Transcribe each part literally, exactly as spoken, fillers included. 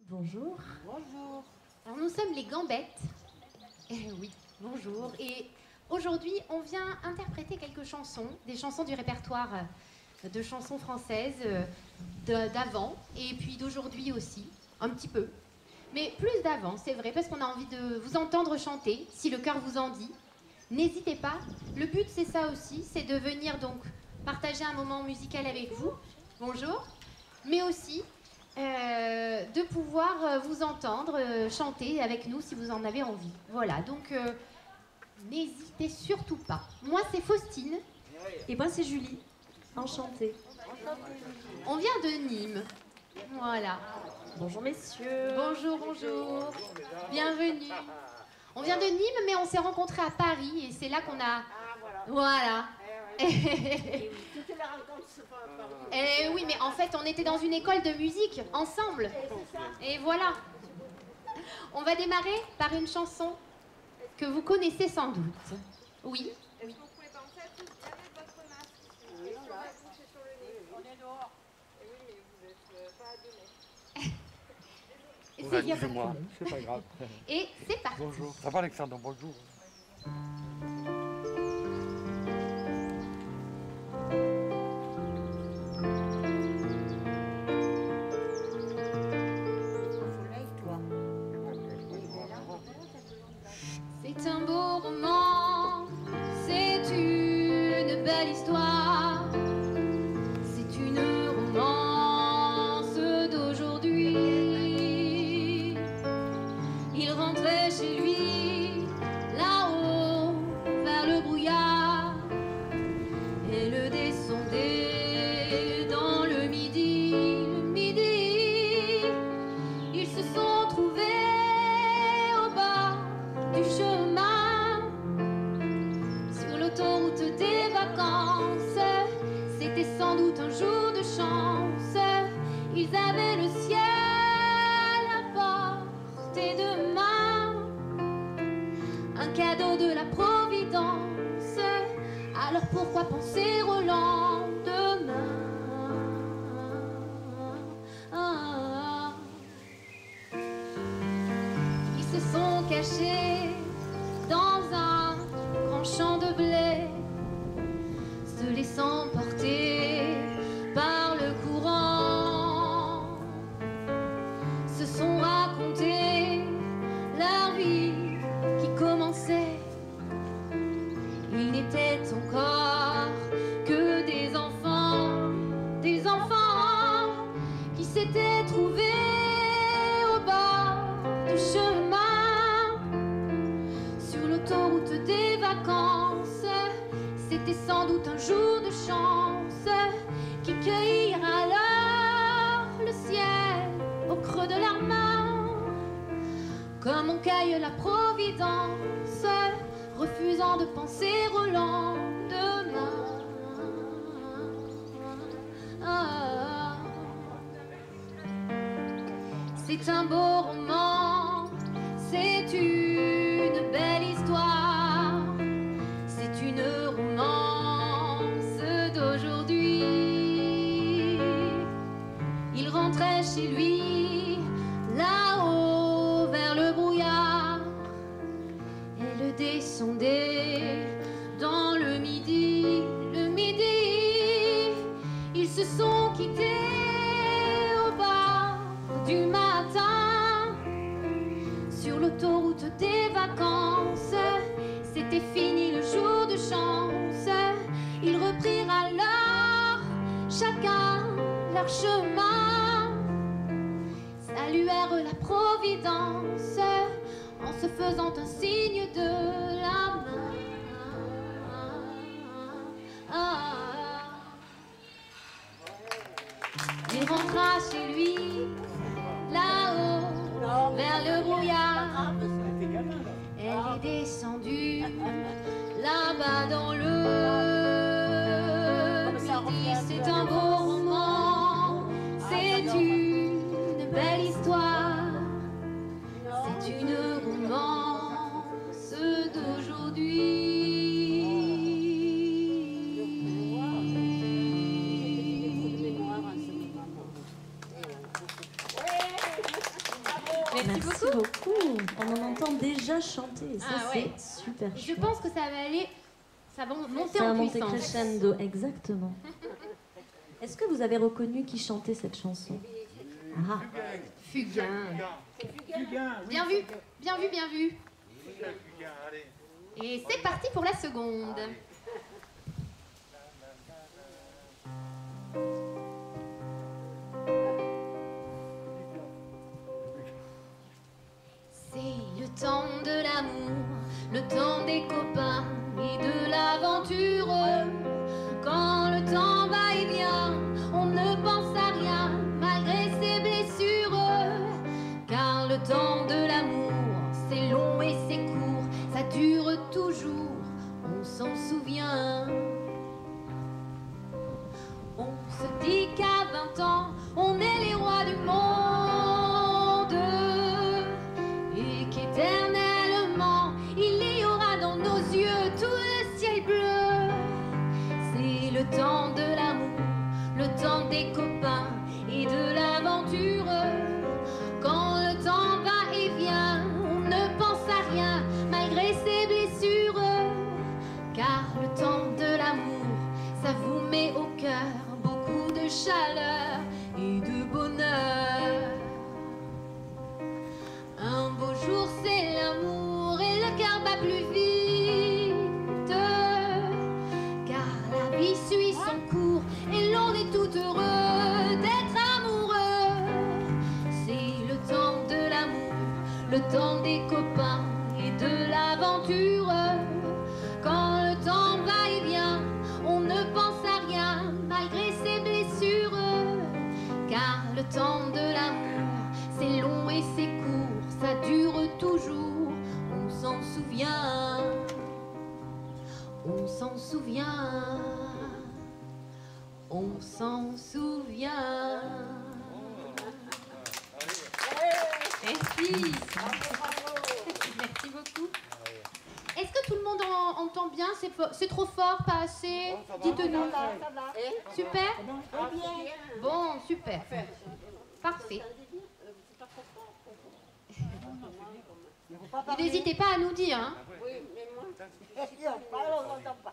Bonjour. Bonjour. Alors nous sommes les Gambettes. Eh oui, bonjour. Et aujourd'hui, on vient interpréter quelques chansons, des chansons du répertoire de chansons françaises de- d'avant et puis d'aujourd'hui aussi, un petit peu. Mais plus d'avant, c'est vrai, parce qu'on a envie de vous entendre chanter, si le cœur vous en dit. N'hésitez pas. Le but, c'est ça aussi, c'est de venir donc partager un moment musical avec vous. Bonjour. Mais aussi euh, de pouvoir euh, vous entendre euh, chanter avec nous si vous en avez envie. Voilà, donc euh, n'hésitez surtout pas. Moi, c'est Faustine. Et moi, c'est Julie. Enchantée. On vient de Nîmes. Voilà. Bonjour, messieurs. Bonjour, bonjour. Bienvenue. On vient de Nîmes, mais on s'est rencontrés à Paris et c'est là qu'on a... Voilà. Toutes les rencontres se font à Paris. Eh oui, mais en fait, on était dans une école de musique, ensemble. Et voilà. On va démarrer par une chanson que vous connaissez sans doute. Oui. Est-ce que vous pouvez penser à tous bien mettre votre masque et sur la bouche et sur le nez? On est dehors. Et oui, mais vous n'êtes euh, pas à deux mètres. Et Ouais, c'est bien. excusez-moi, c'est pas grave. Et c'est parti. Bonjour. Ça va Alexandre, bonjour. C'est un beau roman, c'est une belle histoire, c'est une romance d'aujourd'hui. Il rentrait chez lui, là-haut, vers le brouillard, et le descendait dans le midi, le midi. Ils se sont trouvés au bord du chemin, sur l'autoroute des vacances. C'était sans doute un jour de chance. Ils avaient le ciel à portée de main, un cadeau de la Providence. Alors pourquoi penser au lendemain? Ah. Ils se sont cachés dans un grand champ de blé, se laissant porter par le courant, se sont racontés leur vie qui commençait. Ils n'étaient encore que des enfants, des enfants qui s'étaient trouvés au bord du chemin, sur l'autoroute des vacances. C'était sans doute un jour de chance qui cueillirent alors le ciel au creux de leurs mains, comme on cueille la Providence, refusant de penser au lendemain. Ah. C'est un beau roman, c'est une belle histoire, c'est une romance d'aujourd'hui. Il rentrait chez lui, là-haut vers le brouillard, et le descendait dans le midi, le midi. Ils se sont quittés au bord du matin, sur l'autoroute des vacances. C'était fini le jour de chance. Ils reprirent alors chacun leur chemin, saluèrent la Providence en se faisant un signe de la main. Ah. Il rentra chez lui, là-haut, vers le brouillard. Elle est descendue, là-bas dans le midi. C'est un beau roman, c'est une belle histoire, c'est une romance d'aujourd'hui. on en entend déjà chanter. Et ça, Ah ouais. c'est super Je chouette. pense que ça va aller, ça va monter Ça va en monter puissance. crescendo, exactement. Est-ce que vous avez reconnu qui chantait cette chanson? Ah, Fugain. Fugain, oui. Bien vu, bien vu, bien vu. Fugain, Fugain, allez. Et c'est parti pour la seconde. C'est le temps de l'amour, le temps des copains et de l'aventure. Quand le temps va et vient, on ne pense à rien malgré ses blessures. Car le temps de l'amour, c'est long et c'est court, ça dure toujours, on s'en souvient. On se dit qu'à vingt ans, on est les rois du monde et qu'éternellement, il y aura dans nos yeux tout le ciel bleu. C'est le temps de l'amour, le temps des copains et de l'aventure. Quand le temps va et vient, on ne pense à rien malgré ses blessures. Car le temps de l'amour, ça vous met au cœur beaucoup de chaleur et de bonheur. Un beau jour c'est l'amour et le cœur bat plus vite. Car la vie suit son cours et l'on est tout heureux d'être amoureux. C'est le temps de l'amour, le temps des copains et de l'aventure. Quand le temps va et vient, on ne pense à rien malgré ses blessures. Car le temps de l'amour, c'est long et c'est court, ça dure toujours, on s'en souvient. On s'en souvient. On s'en souvient. Merci. Merci beaucoup. Est-ce que tout le monde en, entend bien? C'est fo- c'est trop fort, pas assez? Dites-nous. Super. Bon, super. Parfait. Et n'hésitez pas à nous dire. Hein. Oui, mais moi, si on parle, on n'entend pas.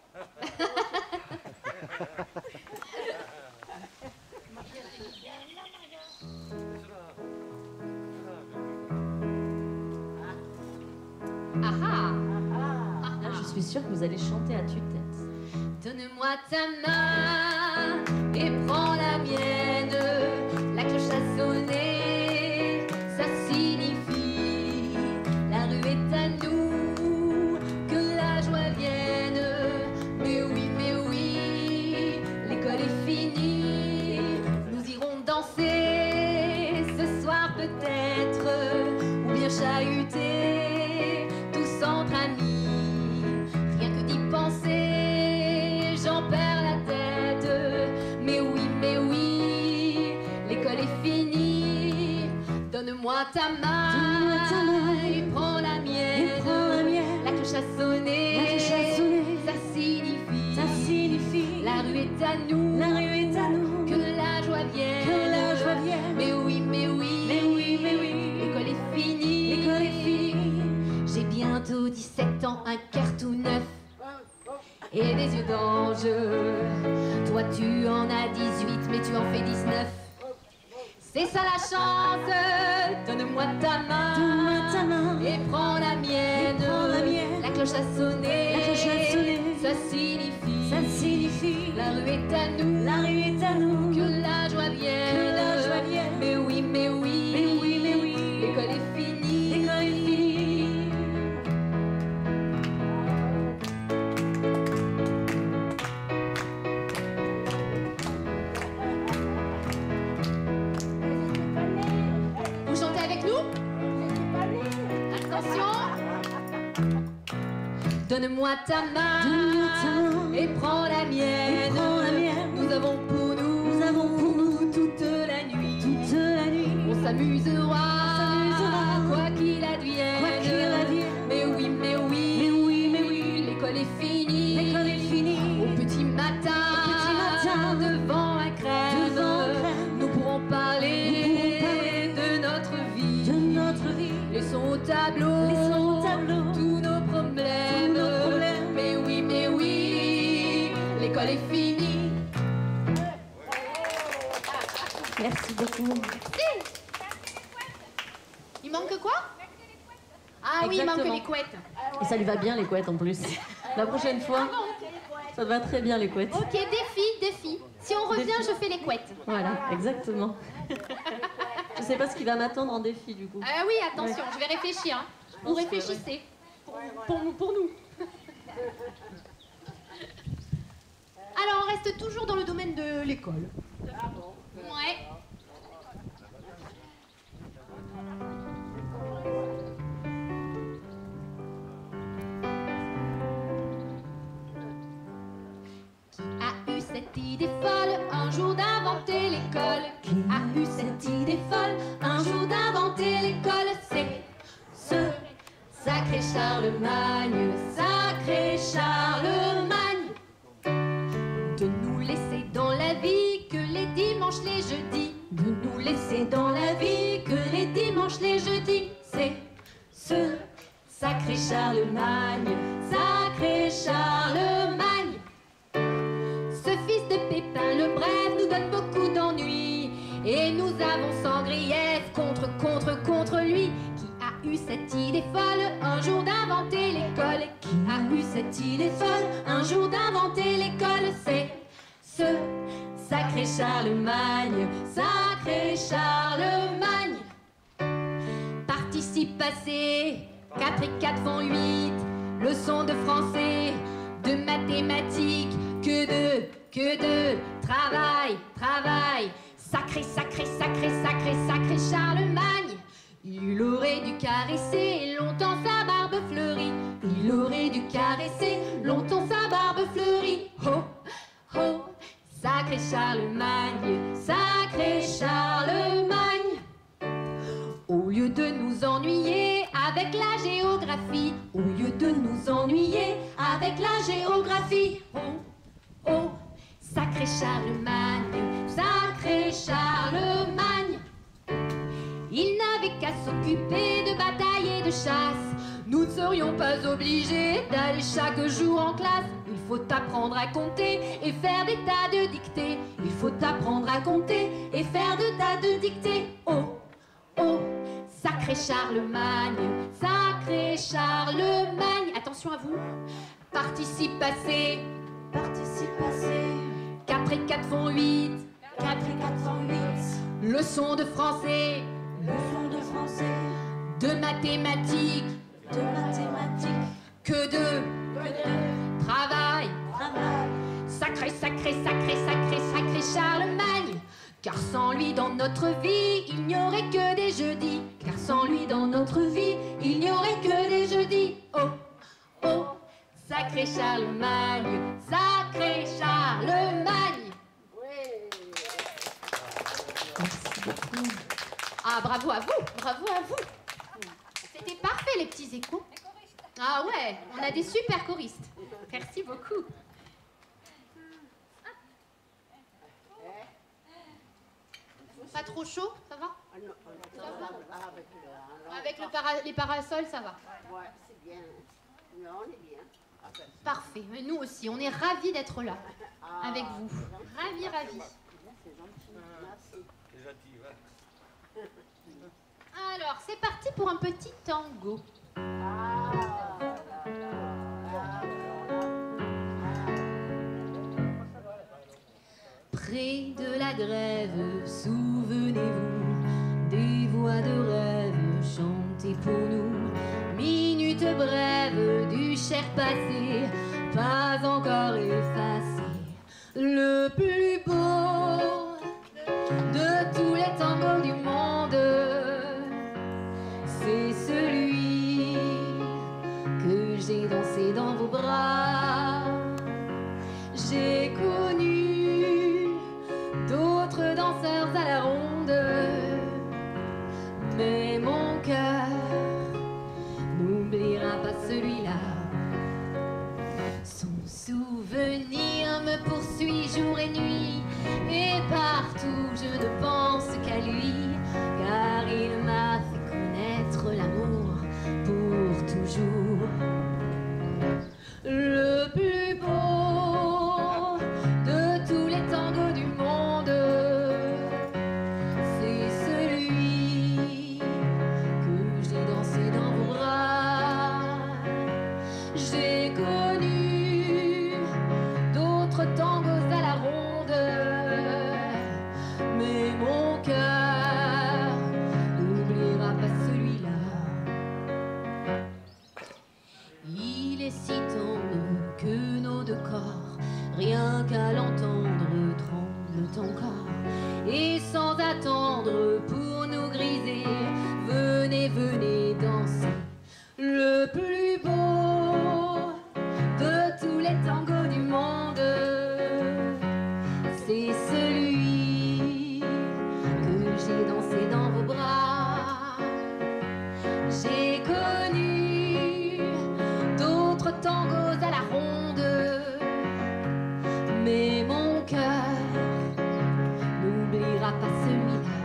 Ah ah. là, je suis sûre que vous allez chanter à tue-tête. Donne-moi ta main et prends la mienne. La cloche a sonné, ça signifie la rue est à nous, que la joie vienne. Mais oui, mais oui, l'école est finie. Nous irons danser ce soir peut-être, ou bien chahuter tous entre amis. Rien que d'y penser, j'en perds la tête. Mais oui, mais oui, l'école est finie. Donne-moi ta main, Donne-moi ta main et prends la mienne. et prends la mienne. La cloche a sonné, La cloche a sonné. ça signifie, Ça signifie la rue est à nous, la rue est à nous, que la joie vienne. que la joie vienne. Mais oui, mais oui, Mais oui, mais oui, l'école est finie. l'école est finie. J'ai bientôt dix-sept ans, un cœur tout neuf et des yeux d'ange. Toi tu en as dix-huit, mais tu en fais dix-neuf. C'est ça la chance. Donne-moi ta main, Donne-moi ta main et prends la mienne. et prends la mienne. La cloche a sonné, La cloche a sonné. ça signifie, Ça signifie la rue est à nous, la rue est à nous, que la joie vienne. que la joie vienne. Mais oui, mais oui, Mais oui, mais oui, l'école est finie. l'école est finie. Vous chantez avec nous? Attention. Donne-moi ta main, Donne-moi ta main et prends la mienne. et prends la mienne. Nous avons pour nous, Nous avons pour nous toute la nuit. toute la nuit. On s'amusera, s'amusera, quoi qu'il advienne. Quoi qu'il advienne. Mais oui, mais oui, Mais oui, mais oui, l'école est finie. l'école est finie. Au petit matin, petit matin, devant un crème, devant un crème, nous pourrons parler, nous pourrons parler de notre vie. de notre vie. Laissons au tableau couettes. Et ça lui va bien les couettes en plus. La prochaine fois, ça va très bien les couettes. Ok, défi, défi. Si on revient, je fais les couettes. Voilà, exactement. Je sais pas ce qui va m'attendre en défi du coup. Ah oui, attention, je vais réfléchir. Hein. Vous réfléchissez. Pour, pour nous, pour nous. Alors, on reste toujours dans le domaine de l'école. Ouais. Qui a eu cette idée folle un jour d'inventer l'école? Qui a eu cette idée folle un jour d'inventer l'école? C'est ce sacré Charlemagne, sacré Charlemagne, de nous laisser dans la vie que les dimanches, les jeudis, de nous laisser dans la vie que les dimanches, les jeudis. C'est ce sacré Charlemagne, sacré Charlemagne. Ce fils de Pépin le Bref nous donne beaucoup d'ennuis, et nous avons sans grief contre, contre, contre lui. Qui a eu cette idée folle un jour d'inventer l'école? Qui a eu cette idée folle un jour d'inventer l'école? C'est ce sacré Charlemagne, sacré Charlemagne. Participe passé, quatre et quatre font huit. Leçon de français, de mathématiques, que de, que de travail, travail. Sacré, sacré, sacré, sacré, sacré Charlemagne. Il aurait dû caresser longtemps sa barbe fleurie. Il aurait dû caresser longtemps sa barbe fleurie. Oh, oh, sacré Charlemagne, sacré Charlemagne. Au lieu de nous ennuyer avec la géographie, au lieu de nous ennuyer avec la géographie. Oh, oh, sacré Charlemagne, sacré Charlemagne. Il n'avait qu'à s'occuper de bataille et de chasse. Nous ne serions pas obligés d'aller chaque jour en classe. Il faut apprendre à compter et faire des tas de dictées. Il faut apprendre à compter et faire des tas de dictées. Oh, oh, sacré Charlemagne, sacré Charlemagne. Attention à vous. Participe passé, participe passé. quatre et quatre font huit. quatre et quatre font huit. Leçon de français, leçon de français. De mathématiques, de mathématiques. Que de, que de travail, travail. Sacré, sacré, sacré, sacré, sacré Charlemagne. Car sans lui dans notre vie, il n'y aurait que des jeudis. Car sans lui dans notre vie, il n'y aurait que des jeudis. Oh, oh, sacré Charlemagne, sacré Charlemagne. Merci beaucoup. Ah, bravo à vous, bravo à vous. C'était parfait les petits échos. Ah ouais, on a des super choristes. Merci beaucoup. Pas trop chaud, ça va? Ça va? Avec le para- les parasols, ça va? Ouais, c'est bien. Non, on est bien. Parfait, mais nous aussi, on est ravis d'être là, avec vous. Ravis, ravis. C'est gentil. Merci. C'est gentil, va. Alors, c'est parti pour un petit tango. Près de la grève, souvenez-vous des voix de rêve chantées pour nous. Minute brève du cher passé, pas encore effacé. Le plus beau de tous les tangos du monde, c'est celui que j'ai dansé dans vos bras. J'ai connu d'autres danseurs à la ronde, mais mon cœur n'oubliera pas celui-là. Son souvenir me poursuit jour et nuit, et partout je ne pense qu'à lui, car il m'a fait connaître l'amour pour toujours. Le plus beau de tous les tangos du monde, J'ai connu d'autres tangos à la ronde, mais mon cœur n'oubliera pas celui-là. Il est si tendre que nos deux corps, rien qu'à l'entendre, tremblent encore. Et sans attendre pour nous griser, venez, venez danser. Le plus beau de tous les tangos du monde, c'est celui que j'ai dansé dans vos bras. J'ai connu d'autres tangos à la ronde, mais mon cœur n'oubliera pas celui-là.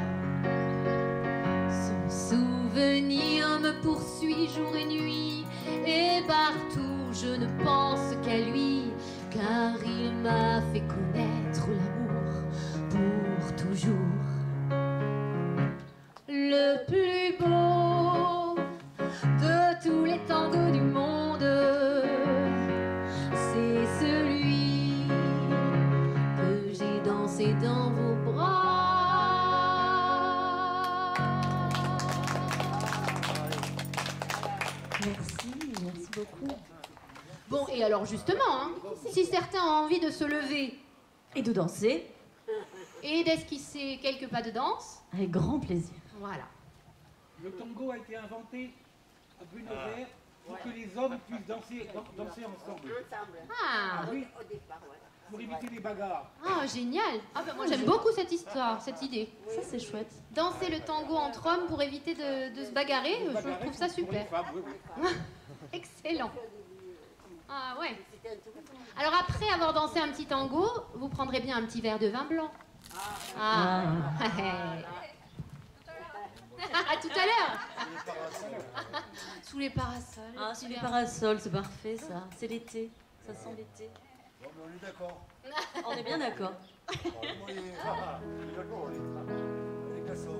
Son souvenir me poursuit jour et nuit, et partout je ne pense qu'à lui, car il m'a fait connaître l'amour pour toujours. Le plus beau de tous les tangos du monde, c'est celui que j'ai dansé dans vos bras. Merci, merci beaucoup. Bon, et alors justement, hein, si certains ont envie de se lever Et de danser, et d'esquisser quelques pas de danse, avec grand plaisir. voilà. Le tango a été inventé à Buenos Aires pour que les hommes puissent danser, dan- danser ensemble. Ensemble. Ah, Oui, Au départ, voilà. pour éviter les bagarres. ah génial. Ah ben moi j'aime beaucoup cette histoire, cette idée. Ça, c'est chouette. Danser le tango entre hommes pour éviter de, de se bagarrer, je Bagarrer trouve ça pour- pour super. les femmes, oui, oui. Excellent. Ah ouais. C'était un tout petit peu. Alors après avoir dansé un petit tango, vous prendrez bien un petit verre de vin blanc. Ah. À tout à l'heure. Sous les parasols. Ah, sous les parasols, c'est parfait, ça. C'est l'été. Ça sent l'été. Bon, mais on est d'accord. On est bien d'accord. On est on est d'accord, on est on est glaçons.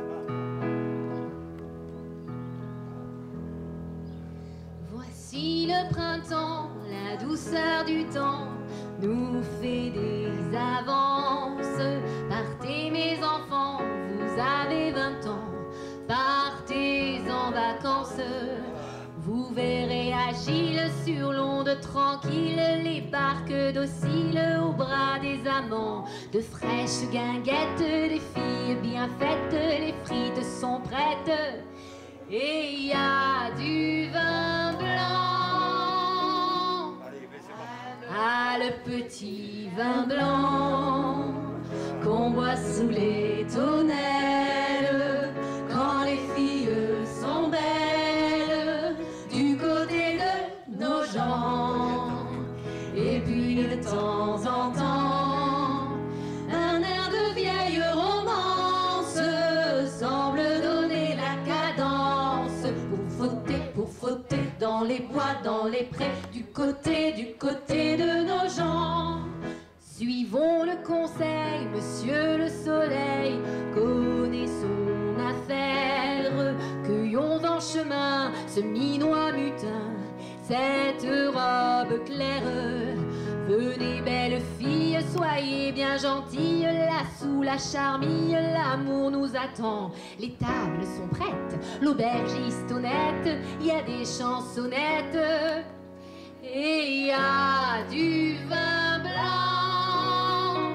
Voici le printemps, la douceur du temps nous fait des avances. Partez mes enfants, vous avez vingt ans, partez en vacances. Vous verrez agile sur l'onde tranquille, les barques dociles au bras des amants. De fraîches guinguettes, des filles bien faites, les frites sont prêtes. Et il y a du vin blanc. Allez, mais c'est bon. Ah, le petit vin blanc qu'on boit sous les tonnelles quand les filles sont belles du côté de nos gens. Et puis de temps en temps, un air de vieille romance semble donner la cadence pour frotter, pour frotter dans les bois, dans les prés, du côté, du côté de nos gens. Suivons le conseil, monsieur le soleil, connaît son affaire. Cueillons en chemin ce minois mutin, cette robe claire. Venez belles filles, soyez bien gentilles, là sous la charmille, l'amour nous attend. Les tables sont prêtes, l'aubergiste honnête, il y a des chansonnettes. Et il y a du vin blanc.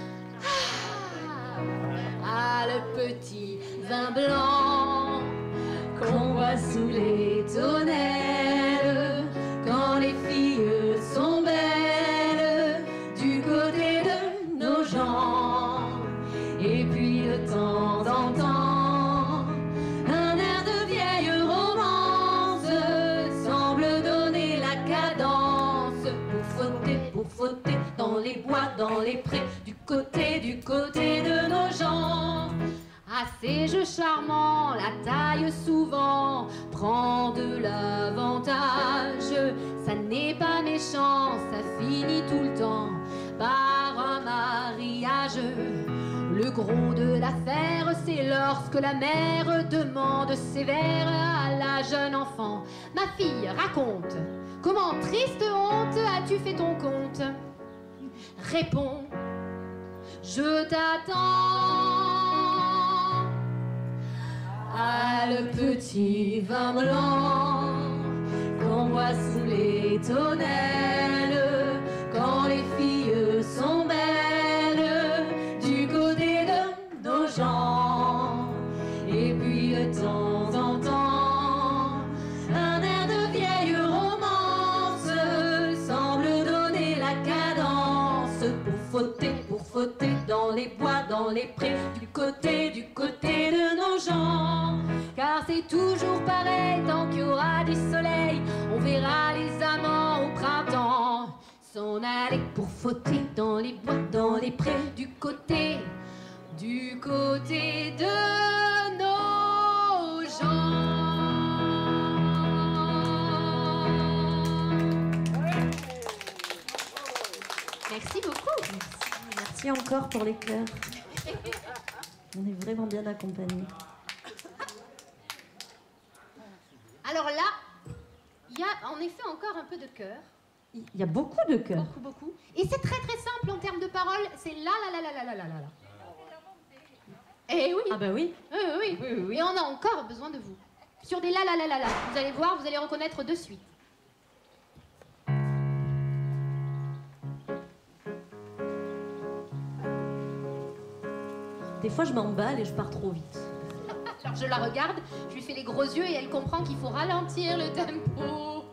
Ah, ah, le petit vin blanc qu'on voit sous les tonnelles quand les filles sont belles du côté de nos gens. Et puis de temps en temps, un air de vieille romance semble donner la cadence pour frotter, pour frotter dans les bois, dans les prés, du côté, du côté de nos gens. À ces jeux charmants, la taille souvent prend de l'avantage. Ça n'est pas méchant, ça finit tout le temps par un mariage. Le gros de l'affaire, c'est lorsque la mère demande sévère à la jeune enfant: ma fille, raconte, comment Sans triste honte, as-tu fait ton compte? Réponds, je t'attends. Ah, le petit vin blanc qu'on boit sous les tonnelles, quand les filles sont belles du côté de nos gens. Et puis de temps en temps, un air de vieille romance semble donner la cadence pour fauter, pour fauter dans les bois, dans les prés, du côté, du côté de nos gens. Car c'est toujours pareil, tant qu'il y aura du soleil, on verra les amants au printemps s'en aller pour fauter dans les bois, dans les prés, du côté, du côté de nos gens. Merci beaucoup. Merci, merci encore pour les chœurs. On est vraiment bien accompagnés. Alors là, il y a en effet encore un peu de chœur. Il y a beaucoup de chœurs. Beaucoup, beaucoup. Et c'est très très simple en termes de paroles. C'est la la la la la la la la la. Eh oui. Ah bah oui. Oui, oui, oui, oui, oui. Et on a encore besoin de vous. Sur des la la la la la. Vous allez voir, vous allez reconnaître de suite. Des fois, je m'emballe et je pars trop vite. Alors je la regarde, je lui fais les gros yeux et elle comprend qu'il faut ralentir le tempo.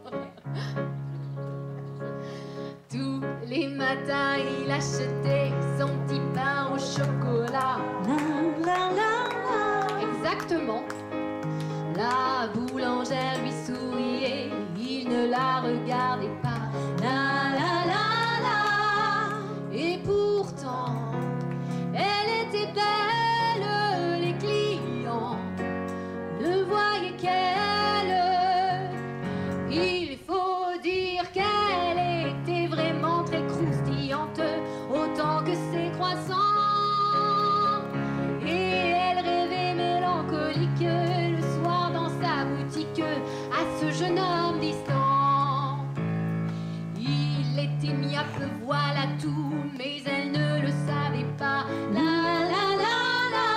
Tous les matins, il achetait son petit pain au chocolat. La, la, la, la. Exactement. La boulangère lui souriait, il ne la regardait pas. La la la la. Et pourtant, elle était belle, les clients ne voyaient qu'elle. Il faut dire qu'elle était vraiment très croustillante, autant que ses croissants. Et elle rêvait mélancolique le soir dans sa boutique à ce jeune homme distant. Il était myope, voilà tout, mais elle ne le savait pas. La la la la.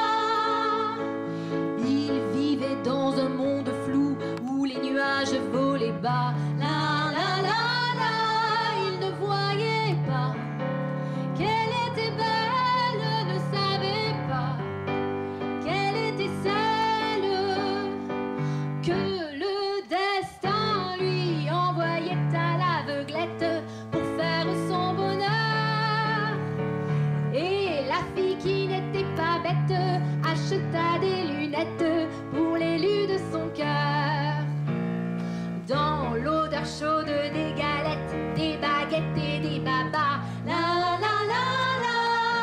Il vivait dans un monde flou où les nuages volaient bas. La la la la. Il ne voyait pas qu'elle était belle, ne savait pas qu'elle était celle que le destin lui envoyait à l'aveuglette pour faire son bonheur. Et la fille qui n'était pas bête acheta des lunettes pour l'élu de son cœur. Dans l'odeur chaude des galettes, des baguettes et des babas. La la la la.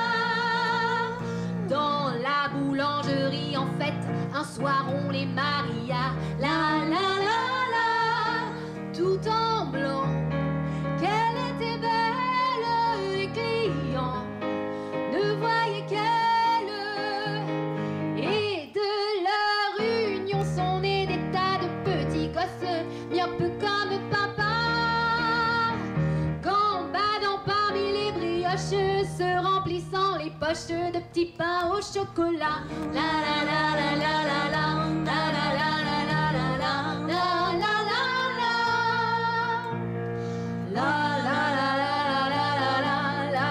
Dans la boulangerie en fête, un soir on les maria. La la la la. Tout en blanc, qu'elle était belle, les clients ne voyaient qu'elle. Et de leur union sont nés des tas de petits gosses, myopes comme papa, gambadant parmi les brioches, se remplissant les poches de petits pains au chocolat. La la la la la la la, la la la la la la la, la la la la, la la la la la la la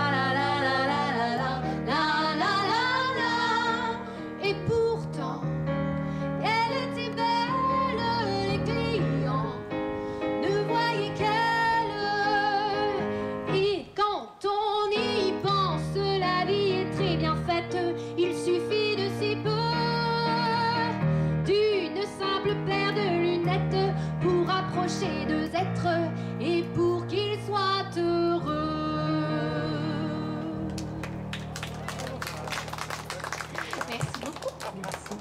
la la la. Et pourtant, elle était belle, les clients ne voyaient qu'elle. Et quand on y pense, la vie est très bien faite. Il suffit de si peu, d'une simple paire de lunettes, pour rapprocher deux êtres et pour qu'ils soient heureux. Merci beaucoup. Merci.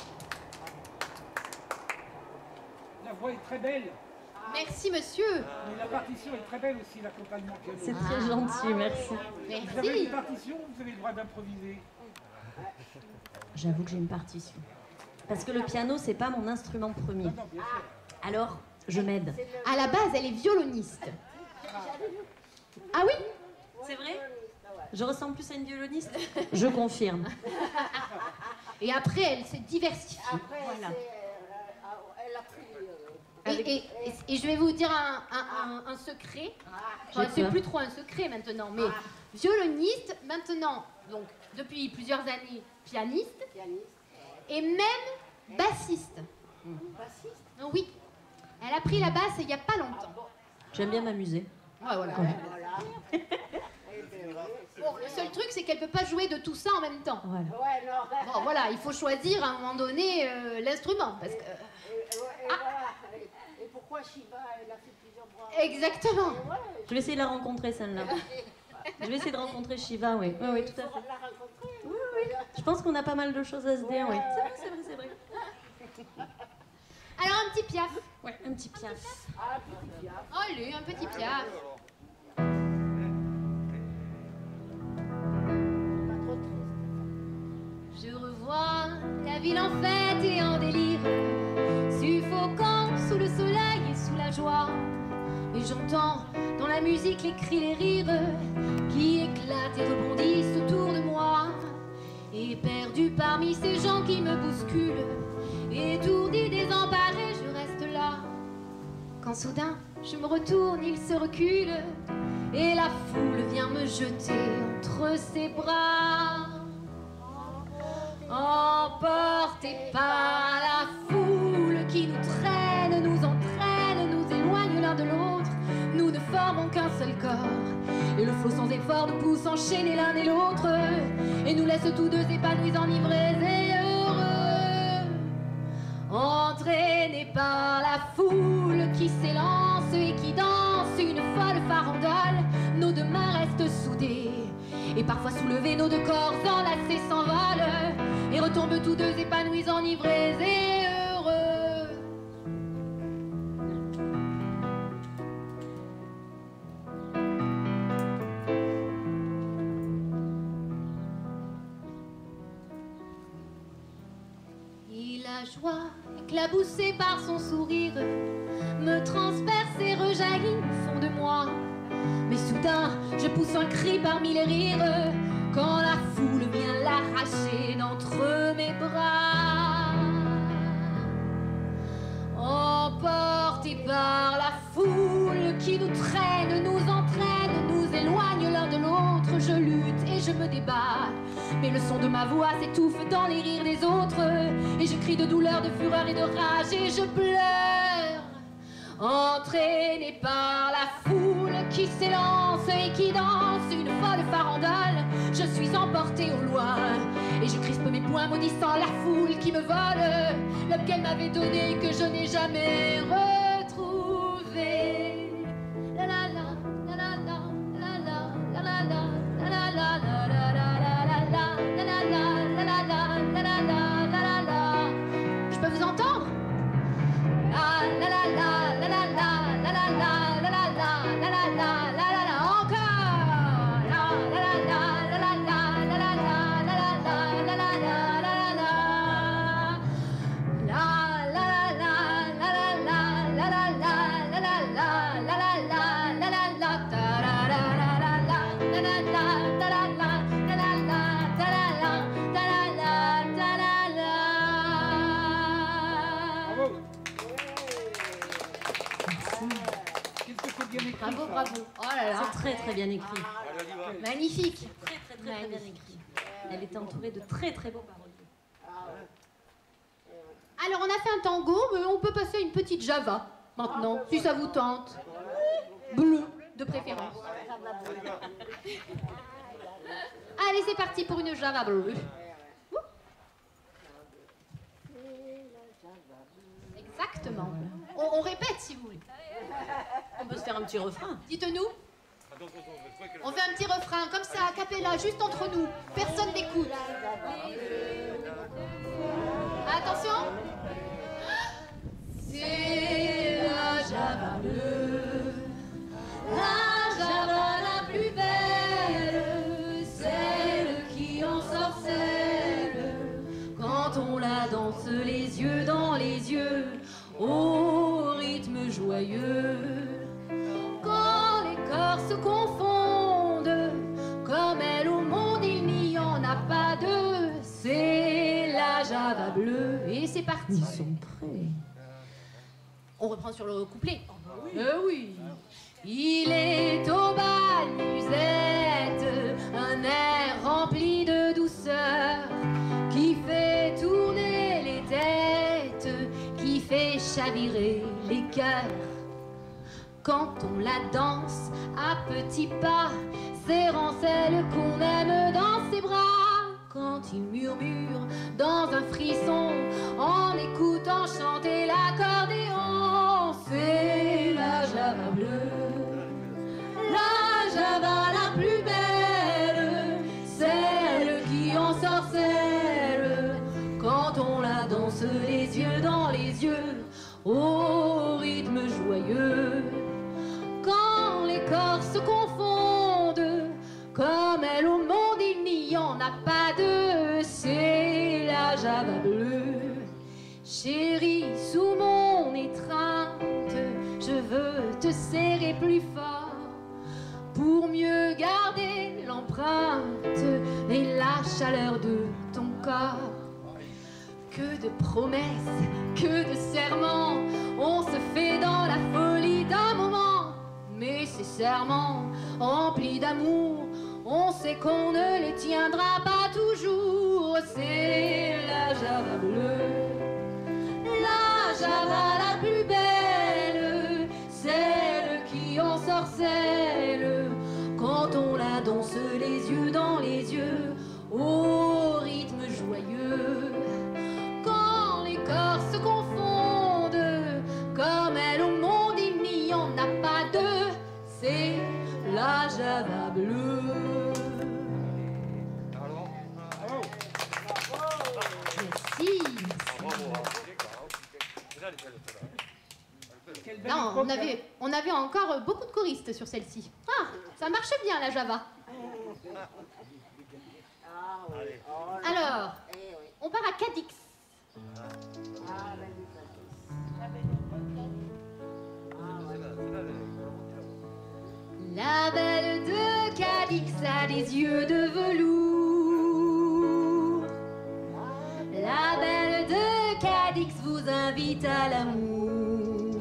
La voix est très belle. Merci monsieur. Mais la partition est très belle aussi, l'accompagnement piano. C'est très gentil, merci. Vous avez Merci. une partition, vous avez le droit d'improviser. J'avoue que j'ai une partition. Parce que le piano, c'est pas mon instrument premier. Non, non, bien sûr. Alors, Je m'aide. À la base, elle est violoniste. Ah oui? C'est vrai? Je ressemble plus à une violoniste? Je confirme. Et après, elle s'est diversifiée. Après, Voilà. c'est, euh, elle a pris. euh, Et, et- et- et je vais vous dire un, un- un- un secret. Enfin, J'ai c'est peur. plus trop un secret maintenant, mais violoniste, maintenant, donc depuis plusieurs années, pianiste pianiste, et même bassiste. bassiste. Oui, elle a pris la basse il n'y a pas longtemps. J'aime bien m'amuser. Ouais, voilà. Voilà. Eh ben, oui. Bon, le seul truc, c'est qu'elle peut pas jouer de tout ça en même temps. Voilà. Ouais, non. Bon, voilà, il faut choisir à un moment donné euh, l'instrument, parce que... Et, et voilà. Et, et pourquoi Shiva, elle a fait plusieurs bras? Exactement. Ouais, Je vais essayer de la rencontrer, celle-là. Je vais essayer de rencontrer Shiva, oui. Oui, oui, tout à il faut fait. la rencontrer. Oui, oui. Je pense qu'on a pas mal de choses à se dire, oui. C'est vrai, c'est vrai, c'est vrai. Alors, un petit piaf. Ouais, un petit piaf. Ah, petit piaf. Allez, un petit piaf. Pas trop triste. Je revois la ville en fête et en délire, suffocant sous le soleil et sous la joie. Et j'entends dans la musique les cris, les rires qui éclatent et rebondissent autour de moi. Et perdu parmi ces gens qui me bousculent, étourdi, désemparé, je reste là. Quand soudain je me retourne, il se recule et la foule vient me jeter entre ses bras. Emportés par la foule qui nous traîne, nous entraîne, nous éloigne l'un de l'autre, nous ne formons qu'un seul corps. Et le flot sans effort nous pousse enchaîner l'un et l'autre et nous laisse tous deux épanouis, enivrés et heureux. Entraînés par la foule qui s'élance et qui danse une folle farandole, nos deux mains restent soudées et parfois soulevés, nos deux corps enlacés s'envolent et retombent tous deux épanouis, enivrés et heureux. Et la joie, éclaboussée par son sourire, me transperce et rejaillit au fond de moi. Mais soudain, je pousse un cri parmi les rires quand la foule vient l'arracher d'entre mes bras. Emportés par la foule qui nous traîne, nous entraîne, nous éloigne l'un de l'autre, je lutte et je me débat. Mais le son de ma voix s'étouffe dans les rires des autres et je crie de douleur, de fureur et de rage et je pleure. Entraîné par la foule qui s'élance et qui danse une folle farandole, je suis emporté au loin et je crispe mes poings maudissant la foule qui me vole l'homme qu'elle m'avait donné et que je n'ai jamais retrouvé. La la la, la la la, la la la la la la la la la la la la la la la la la. Je peux vous entendre? La la la la la la la la la la la la la la la la, encore. La la la la la la la la la la la la la la la. La la la la la la la la la la la la la la la la, ta la la la la la la la la la la la la la ta la la ta la la ta la la. Bravo. Qu'est-ce que c'est bien écrit? Bravo, ça. bravo. Oh là là. C'est très très bien écrit. Allez, on y va. Magnifique. Très très très, très bien écrit. Elle était entourée de très très beaux paroliers. Alors, on a fait un tango, mais on peut passer à une petite java maintenant, si ça vous tente. Bleu, de préférence. Allez, c'est parti pour une java bleue. Exactement. On, on répète si vous voulez. On peut se faire un petit refrain. Dites-nous. On fait un petit refrain, comme ça, a cappella, juste entre nous. Personne n'écoute. Attention. C'est la java bleue, la java la plus belle, celle qui ensorcelle quand on la danse les yeux dans les yeux, au rythme joyeux. bleu. Et c'est parti. Ils sont prêts. On reprend sur le couplet. Euh, oui. Il est au bal musette, un air rempli de douceur, qui fait tourner les têtes, qui fait chavirer les cœurs. Quand on la danse à petits pas, serrant celle qu'on aime dans ses bras. Quand il murmure dans un frisson, en écoutant chanter l'accordéon, c'est la Java bleue, la Java la plus belle, celle qui ensorcelle. Quand on la danse les yeux dans les yeux, au rythme joyeux. Quand les corps se confondent, comme elle au monde il n'y en a pas deux, c'est la Java bleue. Chérie, sous mon étreinte, je veux te serrer plus fort, pour mieux garder l'empreinte et la chaleur de ton corps. Que de promesses, que de serments, on se fait dans la folie d'un moment. Mais ces serments remplis d'amour, on sait qu'on ne les tiendra pas toujours. C'est la Java bleue, la Java la plus belle, celle qui ensorcelle. Quand on la danse les yeux dans les yeux, au rythme joyeux. Quand les corps se confondent, comme elle au monde il n'y en a pas deux, c'est la Java bleue. Merci. Quelle belle Non, époque, on avait, on avait encore beaucoup de choristes sur celle-ci. Ah, ça marche bien la Java. Ah oui. Oh, là. Alors, Eh oui. on part à Cadix. Ah, la La belle de Cadix a des yeux de velours. La belle de Cadix vous invite à l'amour.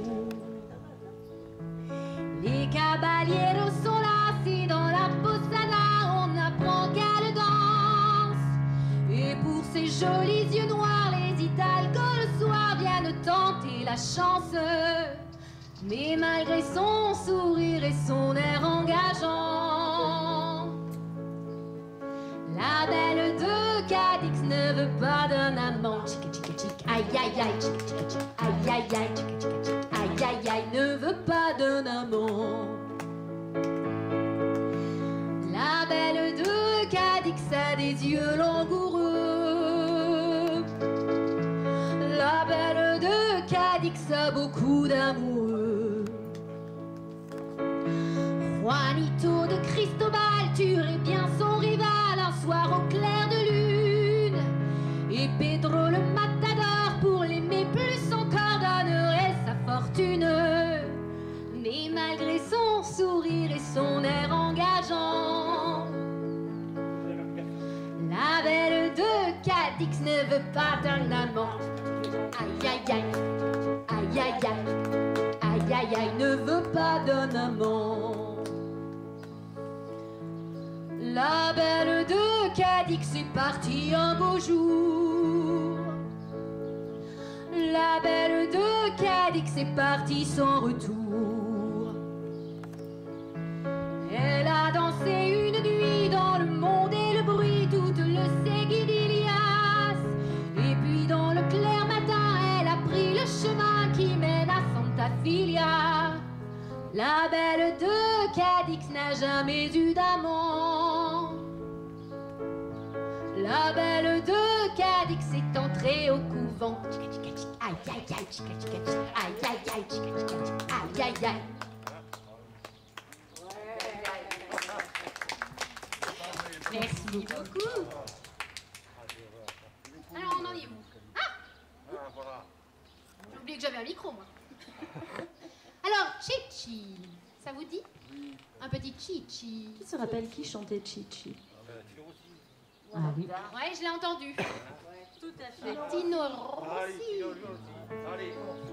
Les caballeros sont là, si dans la posada on n'apprend qu'elle danse. Et pour ces jolis yeux noirs, les Hidalgos le soir viennent tenter la chance. Mais malgré son sourire et son air engageant, la belle de Cadix ne veut pas d'un amant. Tchic, tchic, tchic, aïe, aïe, aïe, tchic, tchic, tchic, aïe, aïe, aïe, tchic, tchic, tchic, aïe, aïe, aïe, ne veut pas d'un amant. La belle de Cadix a des yeux langoureux. La belle de Cadix a beaucoup d'amoureux. Juanito de Cristobal tuerait bien son rival un soir au clair de lune. Et Pedro le matador, pour l'aimer plus encore, donnerait sa fortune. Mais malgré son sourire et son air engageant, la belle de Cadix ne veut pas d'un amant. Aïe aïe aïe, aïe aïe aïe, aïe aïe aïe, ne veut pas d'un amant. La belle de Cadix est partie un beau jour. La belle de Cadix est partie sans retour. Elle a dansé une nuit dans le monde et le bruit, toute le Seguidillas. Et puis dans le clair matin, elle a pris le chemin qui mène à Santa Filia. La belle de Cadix n'a jamais eu d'amant. La belle de Cadix est entrée au couvent. Aïe aïe aïe, aïe aïe aïe, aïe aïe aïe. Merci beaucoup. Alors on en est où? Ah, j'ai oublié que j'avais un micro moi. Alors, Chichi, ça vous dit? Un petit Chichi. Qui se rappelle qui chantait Chichi? Ah oui. Ouais, je l'ai entendu. Tout à fait. Tino Allez, Rossi. Tino Rossi. Allez.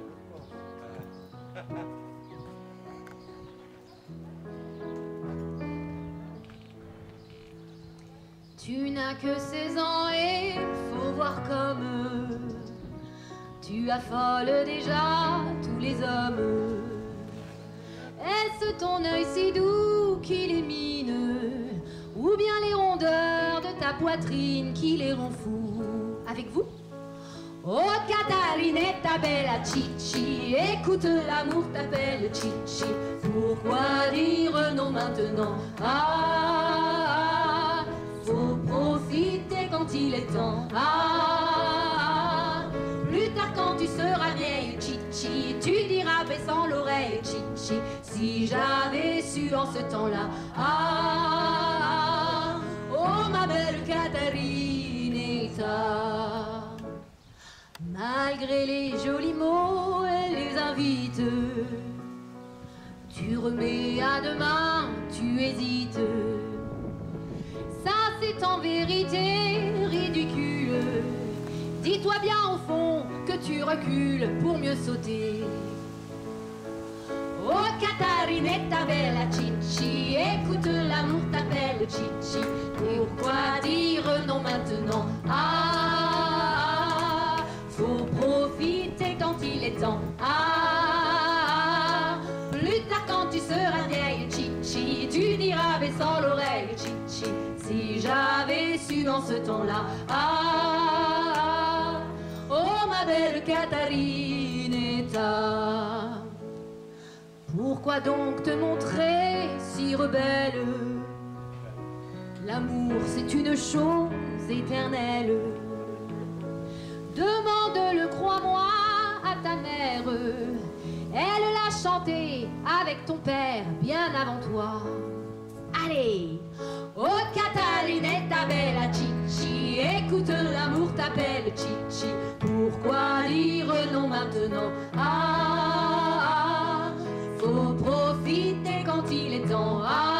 Tu n'as que seize ans et faut voir comme tu affoles déjà tous les hommes. Est-ce ton œil si doux qui les mine, ou bien les rondeurs de ta poitrine qui les rend fous? Avec vous? Oh Catalinetta bella Chichi, écoute l'amour t'appelle Chichi. Pourquoi dire non maintenant? Ah, faut profiter quand il est temps. Ah, plus tard quand tu seras vieille Chichi, tu diras baissant l'oreille Chichi. Si j'avais su en ce temps-là. Ah, oh ma belle Catarinetta. Malgré les jolis mots, elle les invite. Tu remets à demain, tu hésites. Ça c'est en vérité ridicule. Dis-toi bien au fond que tu recules pour mieux sauter. Oh Catarinetta bella Chichi, écoute l'amour t'appelle Chichi. Pourquoi dire non maintenant? Ah, faut profiter quand il est temps. Ah, plus tard quand tu seras vieille Chichi, tu diras baissant l'oreille Chichi. Si j'avais su en ce temps-là. Ah, oh ma belle Catarinetta. Pourquoi donc te montrer si rebelle? L'amour c'est une chose éternelle. Demande-le, crois-moi, à ta mère. Elle l'a chanté avec ton père bien avant toi. Allez! Oh Catalinetta bella Chichi, écoute l'amour t'appelle Chichi. Pourquoi dire non maintenant? Ah, faut profiter quand il est temps.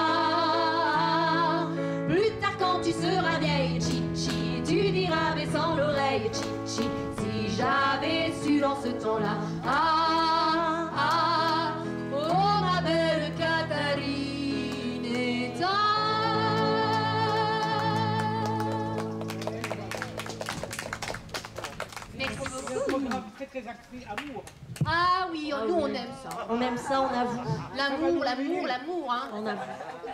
Ah, plus tard quand tu seras vieille Chichi, tu diras baissant l'oreille Chichi. Si j'avais su en ce temps-là. Ah, ah, oh ma belle Catarinetta. Merci C'est un beaucoup. programme très très axé amour. Ah oui, Ah nous oui. on aime ça. On aime ça, on avoue. L'amour, l'amour, l'amour, hein. On avoue.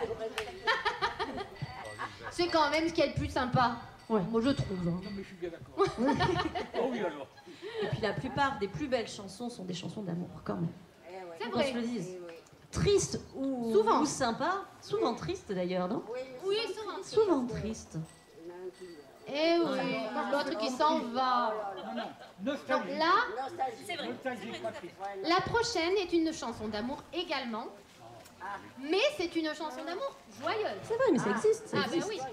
C'est quand même ce qu'il y a de plus sympa. Ouais. Moi je trouve. hein. Non mais je suis bien d'accord. Oh oui alors. Et puis la plupart des plus belles chansons sont des chansons d'amour, quand même. C'est Qu'on se vrai. le dise. Triste ou, Souvent. ou sympa, souvent triste d'ailleurs, non? Oui, souvent. Souvent triste. Eh oui, l'autre qui s'en va. Non, non. Donc Nostalgie. là, Nostalgie, pas triste. la prochaine est une chanson d'amour également. Mais c'est une chanson d'amour joyeuse. C'est vrai, mais ça existe, ça Ah ben existe. oui.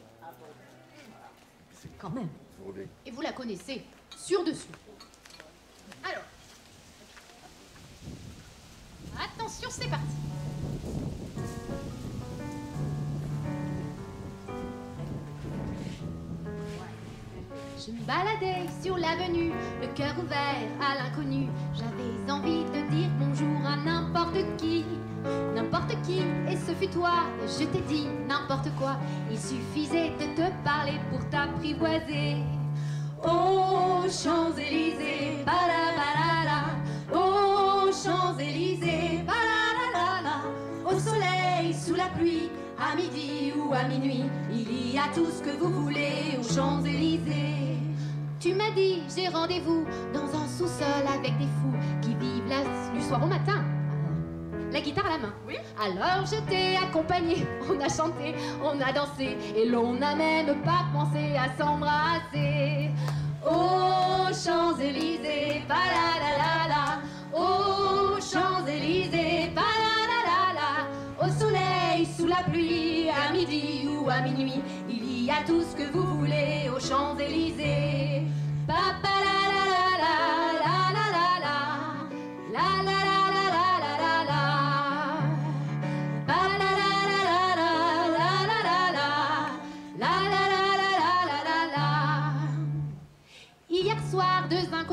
Quand même. Et vous la connaissez, sur dessus. Alors. Attention, c'est parti. Je me baladais sur l'avenue, le cœur ouvert à l'inconnu. J'avais envie de dire bonjour à n'importe qui, n'importe qui, et ce fut toi. Je t'ai dit n'importe quoi, il suffisait de te parler pour t'apprivoiser. Oh Champs-Élysées, balabalala, oh Champs-Élysées, balabalala, au soleil, sous la pluie, à midi ou à minuit, il y a tout ce que vous voulez aux Champs-Élysées. Tu m'as dit, j'ai rendez-vous dans un sous-sol avec des fous qui vivent là du soir au matin, la guitare à la main. Oui. Alors je t'ai accompagné, on a chanté, on a dansé, et l'on n'a même pas pensé à s'embrasser. Oh Champs-Élysées, balalalala, oh Champs-Élysées, balalalala, au soleil, sous la pluie, à midi ou à minuit, il y a tout ce que vous voulez aux Champs-Élysées. Papa la la la la la la la la la la la la la la la. Ba la la la la la la la la la la la la la la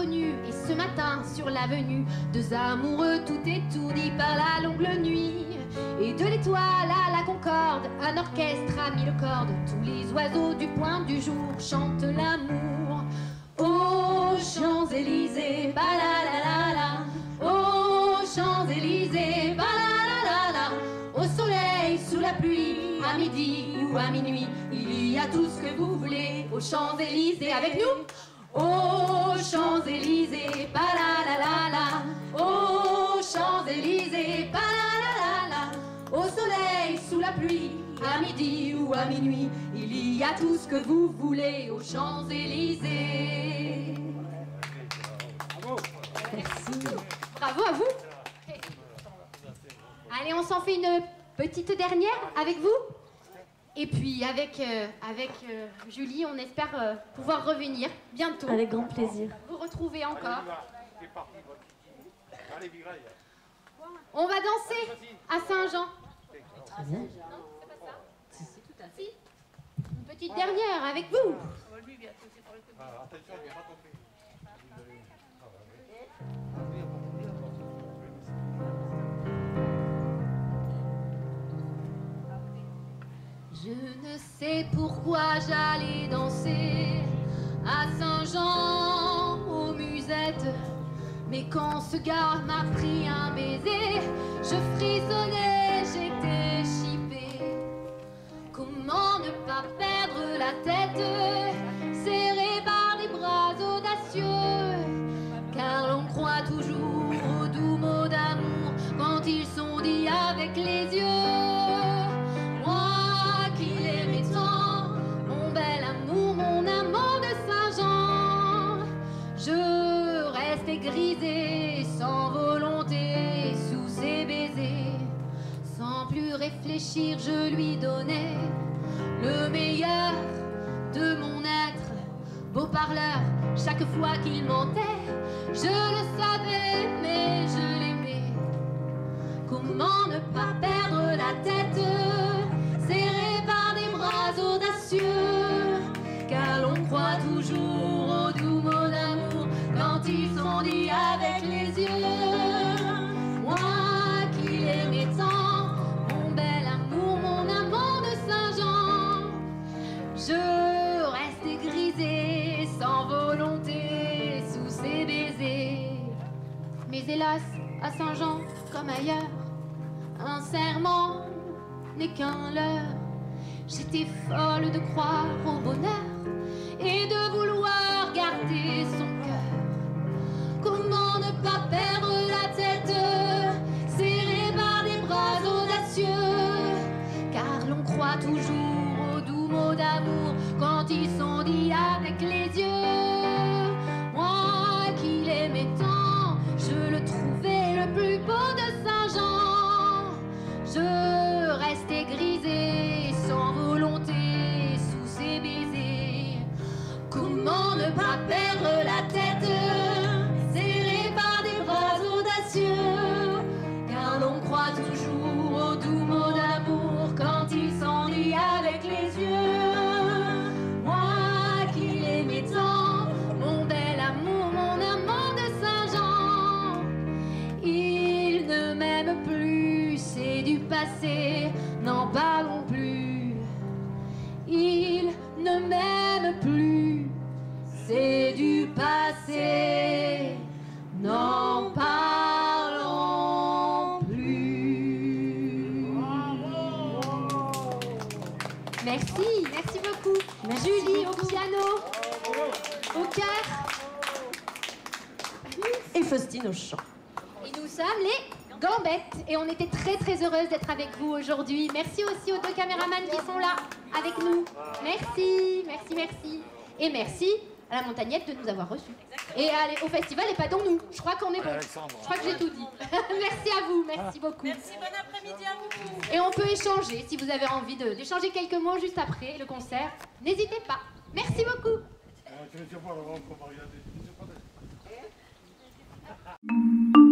inconnus. Et ce matin, sur l'avenue, deux amoureux tout étourdis par la longue nuit. Et de l'étoile à la concorde, un orchestre a mis le corde. Tous les oiseaux du point du jour chantent l'amour. Aux Champs-Élysées, ba la la la la. Aux Champs-Élysées, ba la la la la. Au soleil, sous la pluie, à midi ou à minuit, il y a tout ce que vous voulez aux Champs-Élysées. Avec nous, aux Champs-Élysées, ba la la la la. Aux Champs-Élysées, ba la la la la. Au soleil, sous la pluie, à midi ou à minuit, il y a tout ce que vous voulez aux Champs-Élysées. Bravo. Merci. Bravo à vous. Allez, on s'en fait une petite dernière avec vous. Et puis avec, euh, avec euh, Julie, on espère euh, pouvoir revenir bientôt. Avec grand plaisir. Vous retrouver encore. C'est parti, votre kiki. Allez, Mireille. On va danser à Saint-Jean. Très bien. Si. Une petite dernière avec vous. Ah, attention, il n'y a pas compris. Je ne sais pourquoi j'allais danser à Saint-Jean aux musettes, mais quand ce gars m'a pris un baiser, je frissonnais, j'étais chippée. Comment ne pas perdre la tête, serrée par des bras audacieux, car l'on croit toujours aux doux mots d'amour quand ils sont dits avec les yeux. Grisée, sans volonté, sous ses baisers. Sans plus réfléchir, je lui donnais le meilleur de mon être. Beau parleur, chaque fois qu'il mentait, je le savais, mais je l'aimais. Comment ne pas perdre la tête, serrée par des bras audacieux, car l'on croit toujours aux doux mots d'amour quand ils sont dits avec les yeux. Moi qui l'aimais tant, mon bel amour, mon amant de Saint-Jean, je restais grisée, sans volonté, sous ses baisers. Mais hélas, à Saint-Jean, comme ailleurs, un serment n'est qu'un leurre. J'étais folle de croire au bonheur et de vouloir garder son cœur. Comment ne pas perdre la tête, serrée par des bras audacieux, car l'on croit toujours aux doux mots d'amour quand ils sont dits avec les yeux. Moi qui l'aimais tant, je le trouvais le plus beau de Saint-Jean. Je restais grisée, sans volonté, sous ses baisers. Comment ne pas perdre la tête, serrée par des bras audacieux, car l'on croit toujours aux doux mots d'amour quand ils sont dits avec les yeux. Moi qui l'aimais tant, mon bel amour, mon amant de Saint-Jean, il ne m'aime plus, c'est du passé, n'en parlons plus. Il ne m'aime plus, c'est du passé, n'en parlons plus. Merci, merci beaucoup. Merci Julie beaucoup. au piano, au cœur. Et Faustine au chant. Et nous sommes les Gambettes. Et on était très très heureuse d'être avec vous aujourd'hui. Merci aussi aux deux caméramans qui sont là avec nous. Merci, merci, merci. Et merci à la Montagnette de nous avoir reçus. Et allez, au festival et pas dans nous. Je crois qu'on est bon. Je crois que j'ai tout dit. Merci à vous, merci beaucoup. Merci, bon après-midi à vous. Et on peut échanger si vous avez envie de- d'échanger quelques mots juste après le concert. N'hésitez pas. Merci beaucoup. Tu ne sais pas, on va regarder. Tu ne sais pas.